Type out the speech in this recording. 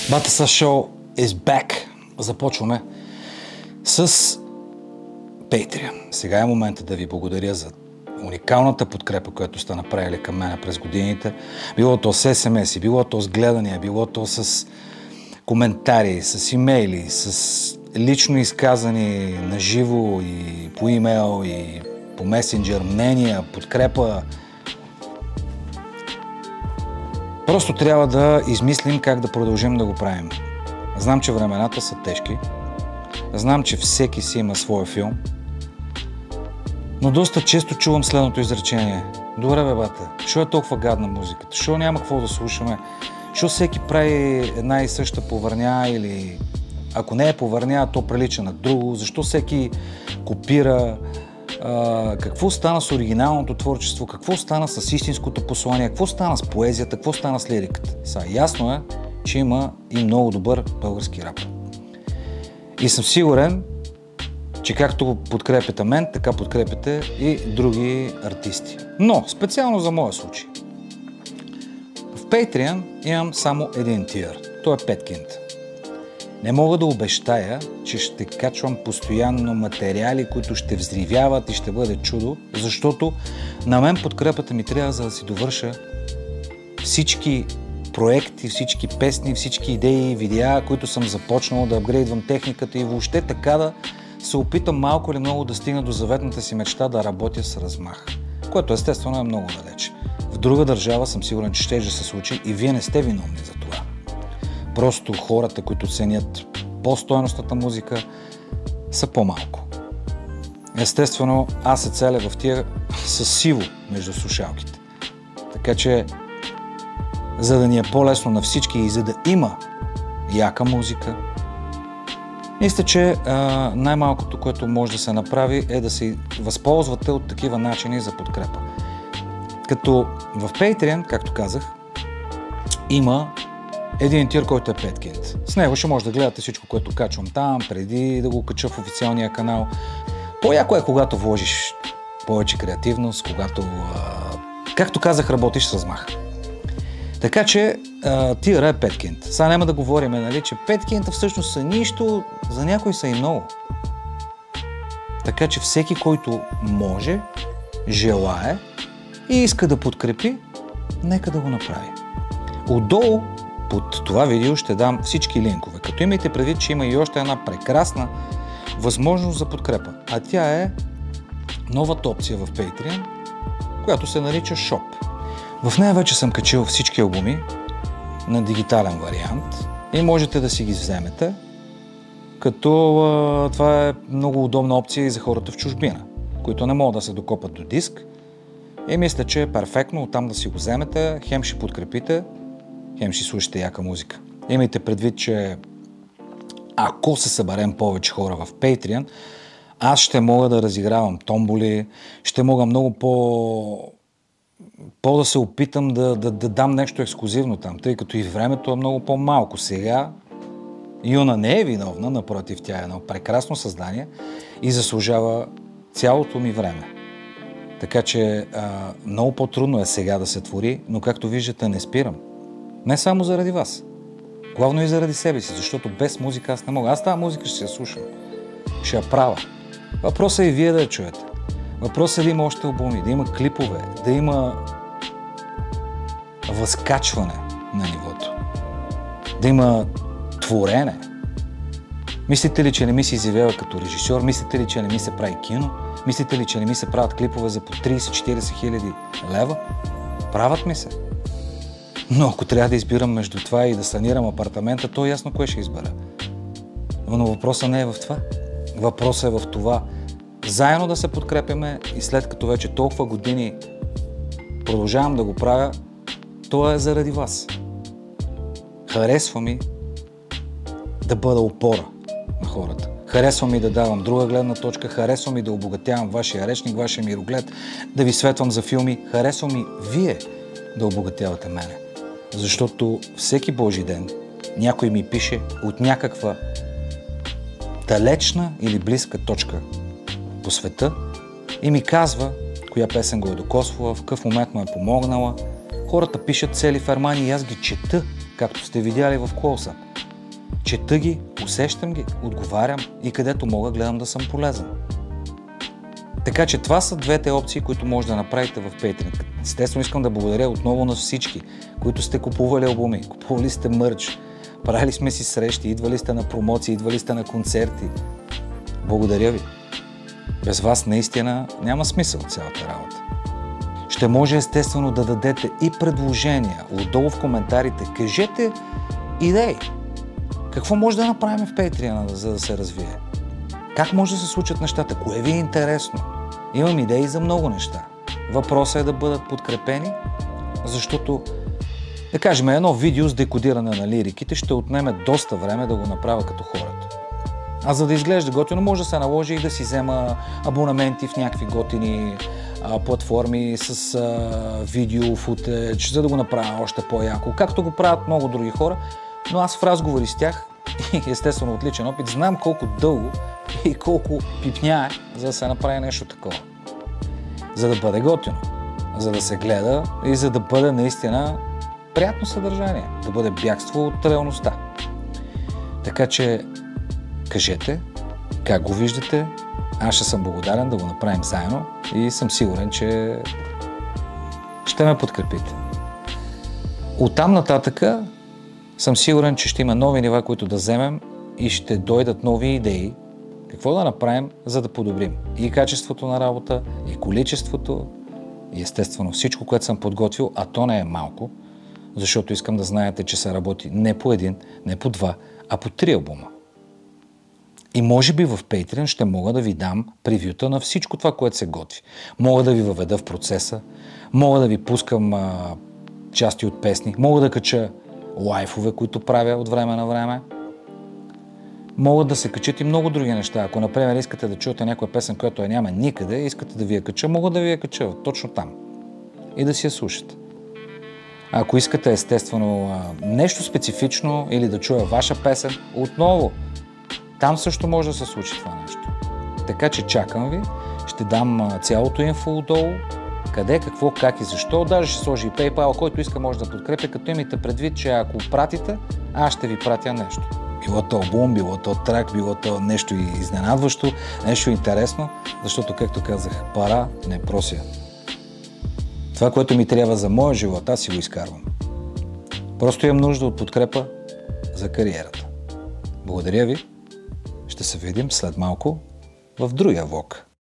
Батаса Шоу is back. Започваме с Patreon. Сега е момента да ви благодаря за уникалната подкрепа, която сте направили към мен през годините. Било то с SMS, било то с гледания, било то с коментари, с имейли, с лично изказани на живо и по имейл и по месенджер, мнения, подкрепа. Просто трябва да измислим как да продължим да го правим. Знам, че времената са тежки. Знам, че всеки си има своя филм. Но доста често чувам следното изречение. Добре, бе, бате, що е толкова гадна музиката? Що няма какво да слушаме? Що всеки прави една и съща повърня или ако не е повърня, то прилича на друго? Защо всеки копира? Какво стана с оригиналното творчество? Какво стана с истинското послание? Какво стана с поезията? Какво стана с лириката? Ясно е, че има и много добър български рап. И съм сигурен, че както подкрепяте мен, така подкрепяте и други артисти. Но, специално за моя случай. В Patreon имам само един тир. Той е 5 кинта. Не мога да обещая, че ще качвам постоянно материали, които ще взривяват и ще бъде чудо, защото на мен подкрепата ми трябва, за да си довърша всички проекти, всички песни, всички идеи, видеа, които съм започнал да апгрейдвам техниката и въобще така да се опитам малко или много да стигна до заветната си мечта да работя с размах, което естествено е много далеч. В друга държава съм сигурен, че ще се случи и вие не сте виновни за това. Просто хората, които ценят по-стойностната музика, са по-малко. Естествено, аз се целя в тия с сиво между слушалките. Така че, за да ни е по-лесно на всички и за да има яка музика, мисля, че най-малкото, което може да се направи, е да се възползвате от такива начини за подкрепа. Като в Patreon, както казах, има един тир, който е 5 кинт. С него ще може да гледате всичко, което качвам там, преди да го кача в официалния канал. По-яко е, когато вложиш повече креативност, когато, както казах, работиш с размах. Така че тира е 5 кинт. Сега няма да говорим, нали, че 5 кинта всъщност са нищо, за някой са и много. Така че всеки, който може, желае и иска да подкрепи, нека да го направи. Отдолу под това видео ще дам всички линкове, като имайте предвид, че има и още една прекрасна възможност за подкрепа. А тя е новата опция в Patreon, която се нарича Shop. В нея вече съм качил всички албуми на дигитален вариант и можете да си ги вземете, като това е много удобна опция и за хората в чужбина, които не могат да се докопат до диск. И мисля, че е перфектно оттам да си го вземете, хем ще подкрепите, хем ще слушате яка музика. Имайте предвид, че ако се съберем повече хора в Patreon, аз ще мога да разигравам томболи, ще мога много да се опитам да дам нещо ексклузивно там, тъй като и времето е много по-малко. Сега Юна не е виновна, напротив, тя е едно прекрасно създание и заслужава цялото ми време. Така че много по-трудно е сега да се твори, но както виждате не спирам. Не само заради вас. Главно и заради себе си, защото без музика аз не мога. Аз тази музика ще я слушам. Ще я правя. Въпросът е и вие да я чуете. Въпросът е да има още албуми, да има клипове, да има възкачване на нивото. Да има творене. Мислите ли, че не ми се изявява като режисьор? Мислите ли, че не ми се прави кино? Мислите ли, че не ми се правят клипове за по 30-40 хиляди лева? Правят ми се. Но ако трябва да избирам между това и да санирам апартамента, то е ясно кое ще избера. Но въпросът не е в това. Въпросът е в това заедно да се подкрепяме и след като вече толкова години продължавам да го правя, то е заради вас. Харесва ми да бъда опора на хората. Харесва ми да давам друга гледна точка, харесва ми да обогатявам вашия речник, вашия мироглед, да ви светвам за филми, харесва ми вие да обогатявате мене. Защото всеки Божи ден някой ми пише от някаква далечна или близка точка по света и ми казва коя песен го е докосвала, в какъв момент му е помогнала. Хората пишат цели фермани и аз ги чета, както сте видяли в Close-Up. Чета ги, усещам ги, отговарям и където мога гледам да съм полезен. Така че това са двете опции, които може да направите в Patreon. Естествено искам да благодаря отново на всички, които сте купували албуми, купували сте мърч, правили сме си срещи, идвали сте на промоции, идвали сте на концерти. Благодаря ви. Без вас наистина няма смисъл цялата работа. Ще може естествено да дадете и предложения отдолу в коментарите. Кажете идеи. Какво може да направим в Patreon, за да се развие? Как може да се случат нещата? Кое ви е интересно? Имам идеи за много неща. Въпросът е да бъдат подкрепени, защото, да кажем, едно видео с декодиране на лириките ще отнеме доста време да го направя като хората. А за да изглежда готино, може да се наложи и да си взема абонаменти в някакви готини платформи с видео, футеж, за да го направя още по-яко, както го правят много други хора, но аз в разговори с тях и естествено от личен опит знам колко дълго и колко пипня е, за да се направи нещо такова. За да бъде готино, за да се гледа и за да бъде наистина приятно съдържание, да бъде бягство от реалността. Така че кажете как го виждате, аз ще съм благодарен да го направим заедно и съм сигурен, че ще ме подкрепите. Оттам нататъка съм сигурен, че ще има нови нива, които да вземем и ще дойдат нови идеи какво да направим, за да подобрим и качеството на работа, и количеството, и естествено всичко, което съм подготвил, а то не е малко, защото искам да знаете, че се работи не по един, не по два, а по 3 албума. И може би в Patreon ще мога да ви дам превюта на всичко това, което се готви. Мога да ви въведа в процеса, мога да ви пускам части от песни, мога да кача лайфове, които правя от време на време. Могат да се качат и много други неща. Ако, например, искате да чуете някоя песен, която я няма никъде, искате да ви я кача, мога да ви я кача точно там и да си я слушате. Ако искате, естествено, нещо специфично или да чуя ваша песен, отново, там също може да се случи това нещо. Така че чакам ви, ще дам цялото инфо отдолу, къде, какво, как и защо. Даже ще сложи и PayPal, който иска може да подкрепя, като имате предвид, че ако пратите, аз ще ви пратя нещо. Било то албум, било то трак, било то нещо изненадващо, нещо интересно, защото, както казах, пара не прося. Това, което ми трябва за моя живот, аз си го изкарвам. Просто имам нужда от подкрепа за кариерата. Благодаря ви. Ще се видим след малко в другия влог.